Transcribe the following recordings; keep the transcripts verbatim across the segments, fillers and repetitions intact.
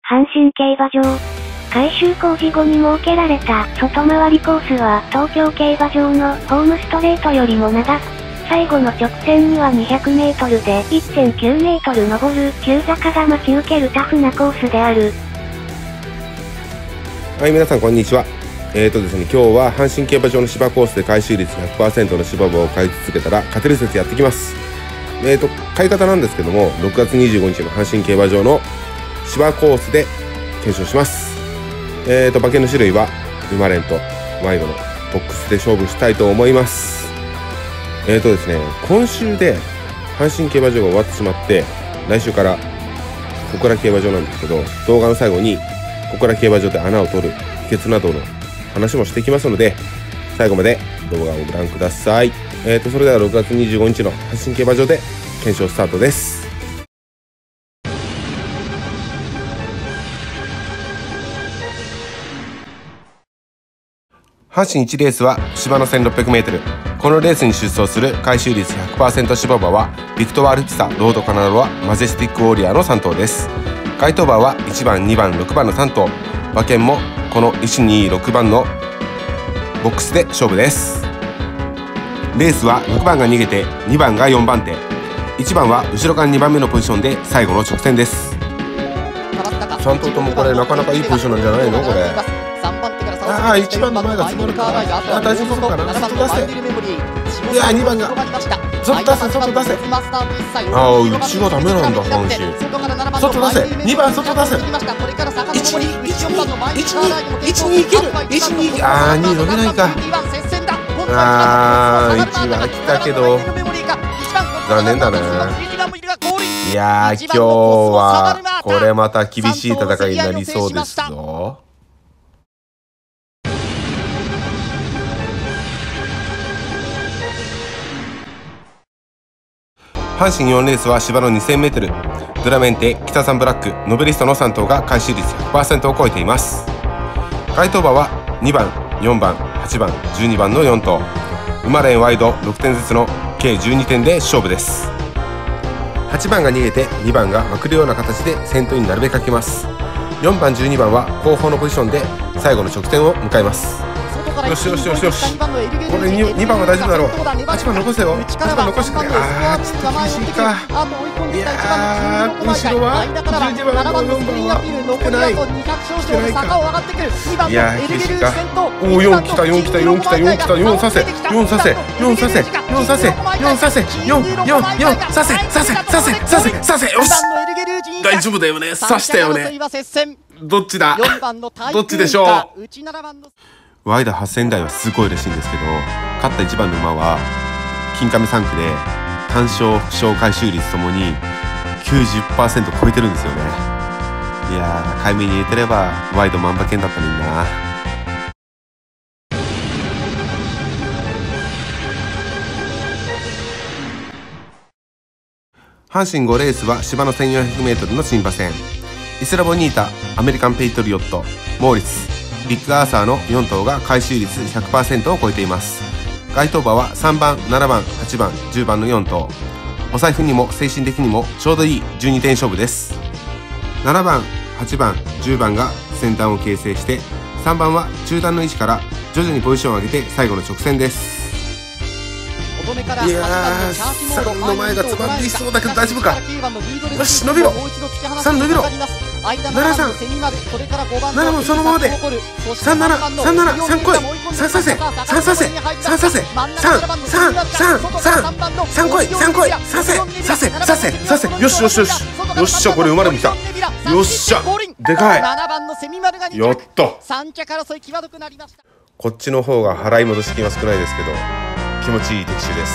阪神競馬場。改修工事後に設けられた外回りコースは東京競馬場のホームストレートよりも長く、最後の直線にはにひゃくメートルで いってんきゅうメートル登る急坂が待ち受けるタフなコースである。 はい、皆さんこんにちは。えーとですね、今日は阪神競馬場の芝コースで回収率 ひゃくパーセント の芝馬を買い続けたら勝てる説やってきます。えーと、買い方なんですけども、ろくがつにじゅうごにちの阪神競馬場の芝コースで検証します。えーと、馬券の種類は馬連とワイドのボックスで勝負したいと思います。えーとですね、今週で阪神競馬場が終わってしまって、来週から小倉競馬場なんですけど、動画の最後に小倉競馬場で穴を取る秘訣などの話もしてきますので、最後まで動画をご覧ください。えーと、それではろくがつにじゅうごにちの阪神競馬場で検証スタートです。阪神いちレースは芝の せんろっぴゃくメートル。このレースに出走する回収率 ひゃくパーセント 芝馬はビクトワールピサ、ロードカナロア、マジェスティックウォリアーのさん頭です。該当馬はいちばん、にばん、ろくばんのさん頭。馬券もこのいち、に、ろくばんのボックスで勝負です。レースはろくばんが逃げてにばんがよんばん手、いちばんは後ろからにばんめのポジションで最後の直線です。さん頭ともこれなかなかいいポジションなんじゃないのこれ。ああ、いちばんの前が詰まるか。あ、大丈夫そうかな。外出せ。いや、にばんが外出せ、外出せ。ああ、うちはダメなんだ阪神。外出せ、にばん外出せ。いち、に、いち、に、いち、に、いち、にいける。いち、に、ああ、に伸びないか。ああ、いちは来たけど残念だね。いやー、今日はこれまた厳しい戦いになりそうですぞ。阪神よんレースは芝の にせんメートル。ドラメンテ、北三ブラック、ノベリストのさん頭が回収率 ひゃくパーセント を超えています。該当馬はにばん、よんばん、はちばん、じゅうにばんのよん頭。馬連ワイドろくてんずつの計じゅうにてんで勝負です。はちばんが逃げてにばんがまくるような形で先頭になるべくかけます。よんばん、じゅうにばんは後方のポジションで最後の直線を迎えます。よしよしよしよし、これ に, にばんは大丈夫だろう。はちばん残せよ。はちばん残してくれ。あー、ちょっと厳しいか。いやー、後ろはじゅうにばんのよんばんは来てない来てないか。いやー、厳しいか。おお、よん来た、よん来た、よん来た、よん来た、よんさせ、よんさせ、よんさせ、よんさせ、よんさせ、よん、よん、よんさせ、させ、させ、させ、させ、よし、大丈夫だよね。さしたよね。どっちだ、どっちでしょう。ワイドはっせんだいはすごい嬉しいんですけど、勝ったいちばんの馬は金亀さん区で単勝副賞回収率ともに きゅうじゅっパーセント 超えてるんですよね。いやー、買い目に入れてればワイド万馬券だったのにな。阪神ごレースは芝の せんよんひゃくメートル の新馬戦。イスラボニータ、アメリカンペイトリオット、モーリス、ビッグアーサーのよん頭が回収率 ひゃくパーセント を超えています。該当馬はさんばん、ななばん、はちばん、じゅうばんのよん頭。お財布にも精神的にもちょうどいいじゅうにてん勝負です。ななばん、はちばん、じゅうばんが先端を形成して、さんばんは中段の位置から徐々にポジションを上げて最後の直線です。いやー、さんの前が詰まっていそうだけど大丈夫か。よし、伸びろ。さん伸びろ。ななさん、ななもそのままで。さんなな、さんなな、さん来い。さんさせ、さんさせ、さんさせ、さん、さん、さん、さん、さん来い、さん来い。させ、させ、させ、させ。よしよしよし。よっしゃ、これ馬でも来た。よっしゃ、でかい。やった。こっちの方が払い戻し金は少ないですけど、気持ちいい的中です。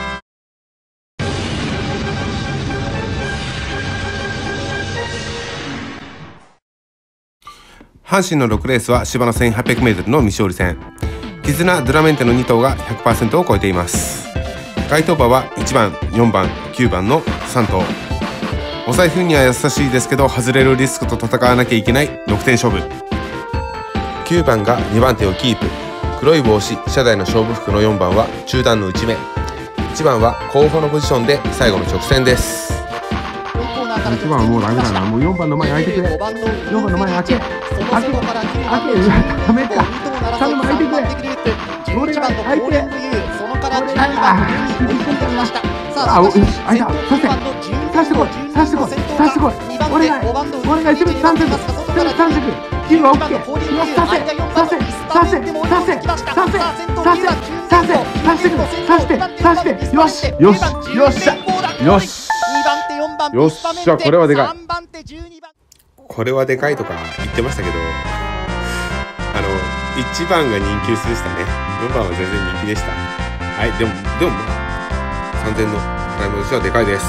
阪神のろくレースは芝の せんはっぴゃくメートル の未勝利戦。絆、ドゥラメンテのに頭が ひゃくパーセント を超えています。該当馬はいちばん、よんばん、きゅうばんのさん頭。お財布には優しいですけど外れるリスクと戦わなきゃいけないろくてん勝負。きゅうばんがにばん手をキープ。黒い帽子、車台の勝負服のよんばんは中段の内目。いちばんは後方のポジションで最後の直線です。 いちばんはもうダメだな。もうよんばんの前開いてくれ。よんばんの前開け。開け。開け。ダメか。さんばん開いてくれ。俺が開いて。あ、よし、開いた。させ。さしてこい。さしてこい。さしてこい。お願い。お願い。せめてさんセグ。せめてさんセグ。きゅうはオッケー。よし、させ。させ。させ。させ。させ。させ。させ。さしてくれ。さして。さして。よし。よし。よっしゃ。よし。よっしゃ。これはでかい。これはでかいとか言ってましたけど、あのいちばんが人気薄でしたね。よんばんは全然人気でした。はい、でもでもさんぜんの払い戻しはでかいです。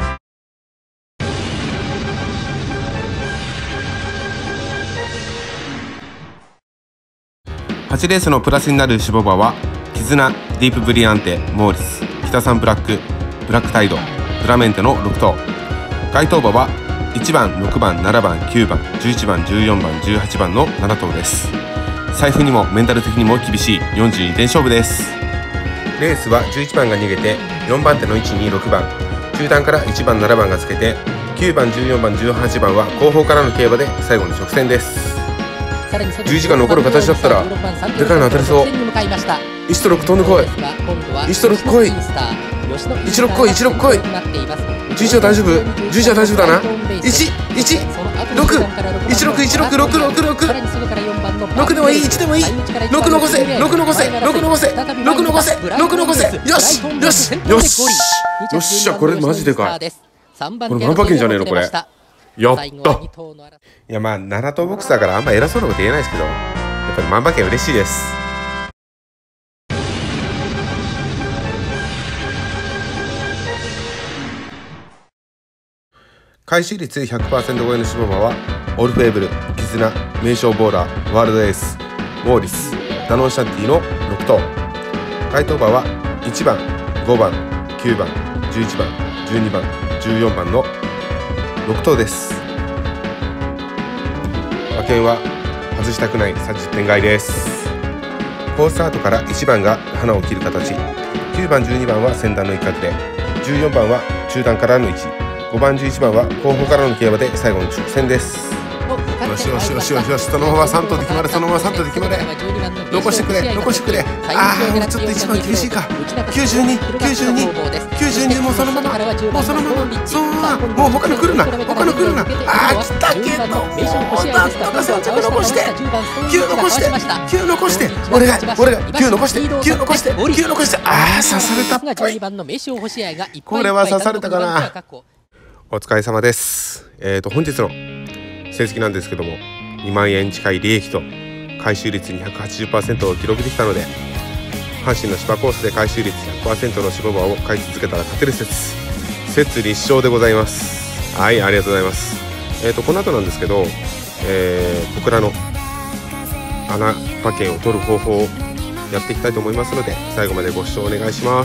はちレースのプラスになる脂肪馬は絆、ディープブリアンテ、モーリス、北サンブラック、ブラックタイド、ドラメンテのろく頭。該当馬はいちばん、ろくばん、ななばん、きゅうばん、じゅういちばん、じゅうよんばん、じゅうはちばんのなな頭です。財布にもメンタル的にも厳しいよんじゅうにてん勝負です。レースはじゅういちばんが逃げてよんばん手のいち、に、ろくばん、中段からいちばん、ななばんがつけてきゅうばん、じゅうよんばん、じゅうはちばんは後方からの競馬で最後の直線です。じゅういちが残る形だったらでかいの当たりそう。いちとろく飛んでこい。いちとろく来い。いちろく来い。いちろく来い。じゅういちは大丈夫。じゅういちは大丈夫だな。いち、いち、ろく、いちろく、いちろく、ろく、ろく、ろく、ろくでもいい、いちでもいい。ろく残せ、ろく残せ、ろく残せ、ろく残せ、ろく残せ。よし、よし、よし。よっしゃ、これマジでかい。これ万馬券じゃねえのこれ。やった。いやまあなな頭ボックスだからあんま偉そうなこと言えないですけど、やっぱり万馬券嬉しいです。回収率 ひゃくパーセント 超えの脂肪馬はオルフェーブル、絆、名将ボーラー、ワールドエース、モーリス、ダノンシャンティのろく頭。該当馬はいちばん、ごばん、きゅうばん、じゅういちばん、じゅうにばん、じゅうよんばんのろく頭です。馬券は外したくないさんじゅってん買いです。好スタートからいちばんが花を切る形、きゅうばん、じゅうにばんは先団の一角で、じゅうよんばんは中段からの位置、ごばん、じゅういちばんは後方からの競馬で最後の直線です。よしよしよしよしよし、そのままさん頭で決まれ、そのままさん頭で決まれ。残してくれ、残してくれ。ああ、ちょっといちばん厳しいか。きゅうじゅうに、きゅうじゅうに、きゅうじゅうに、もうそのまま、もうそのまま、そのまま、もう他の来るな、他の来るな。ああ、来たけど、もうなんとかさん着残して、きゅう残して、きゅう残して、俺が、俺が、きゅう残して、きゅう残して、きゅう残して、ああ、刺されたっぽい。これは刺されたかな。お疲れ様です。えーと、本日の成績なんですけども、にまんえん近い利益と回収率 にひゃくはちじゅっパーセント を記録できたので、阪神の芝コースで回収率 ひゃくパーセント の芝馬を買い続けたら勝てる説説立証でございます。はい、ありがとうございます。えーとこの後なんですけど、えー、僕らの穴馬券を取る方法をやっていきたいと思いますので、最後までご視聴お願いします。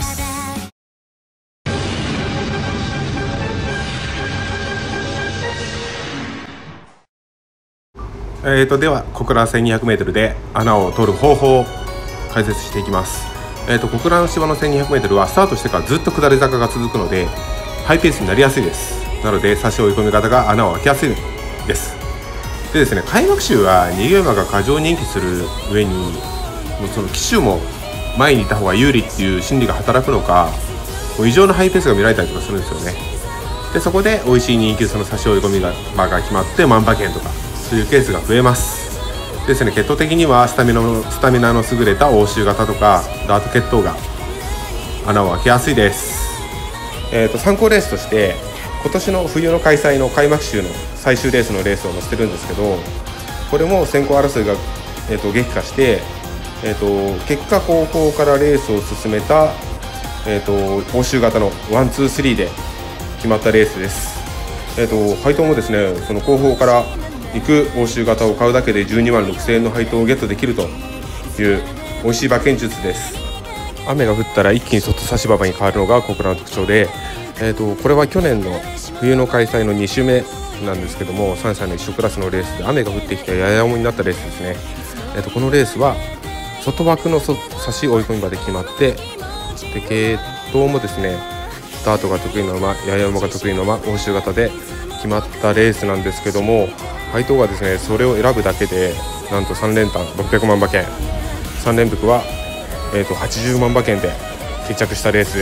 えーとでは小倉 せんにひゃくメートル で穴を取る方法を解説していきます。えーと小倉の芝の せんにひゃくメートル はスタートしてからずっと下り坂が続くのでハイペースになりやすいです。なので差し追い込み方が穴を開きやすいです。でですね、開幕週は逃げ馬が過剰人気する上に、もうその騎手も前にいた方が有利っていう心理が働くのか、もう異常なハイペースが見られたりとかするんですよね。でそこで美味しい人気その差し追い込みが馬が決まって万馬券とかそういうケースが増えますですね。血統的にはスタミナのスタミナの優れた欧州型とかダート血統が穴を開けやすいです。えーと参考レースとして今年の冬の開催の開幕週の最終レースのレースを載せてるんですけど、これも先行争いが、えーと激化して、えーと結果後方からレースを進めた、えーと欧州型のワンツースリーで決まったレースです。えーと配当もですね、その後方から行く欧州型を買うだけでじゅうにまんろくせんえんの配当をゲットできるという美味しい馬券術です。雨が降ったら一気に外差し馬場に変わるのが小倉の特徴で、えーとこれは去年の冬の開催のに週目なんですけども、さんさいの一緒クラスのレースで雨が降ってきてやや重になったレースですね。えーとこのレースは外枠の差し追い込み馬で決まって、で系統もですね、スタートが得意な馬、やや馬が得意な馬、欧州型で決たレースなんですけども、配当がですねそれを選ぶだけでなんとさん連単ろっぴゃくまん馬券、さん連複は、えー、とはちじゅうまん馬券で決着したレースです。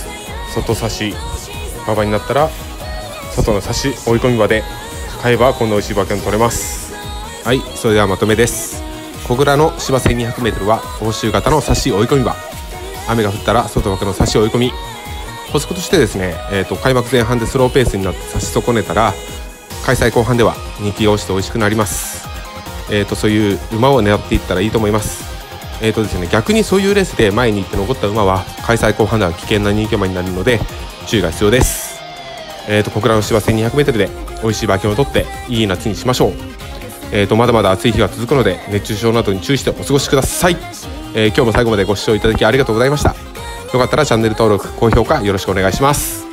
外差し馬場になったら外の差し追い込み馬で買えばこんな美味しい馬券取れます。はい、それではまとめです。小倉の芝 せんにひゃくメートル は欧州型の差し追い込み馬、雨が降ったら外枠の差し追い込み。補足としてですね、えー、と開幕前半でスローペースになって差し損ねたら開催後半では人気が落ちて美味しくなります。えー、とそういう馬を狙っていったらいいと思います。えーとですね、逆にそういうレースで前に行って残った馬は開催後半では危険な人気馬になるので注意が必要です。えー、と小倉の芝 せんにひゃくメートル で美味しい馬券を取っていい夏にしましょう。えー、とまだまだ暑い日が続くので熱中症などに注意してお過ごしください。えー、今日も最後までご視聴いただきありがとうございました。よかったらチャンネル登録、高評価よろしくお願いします。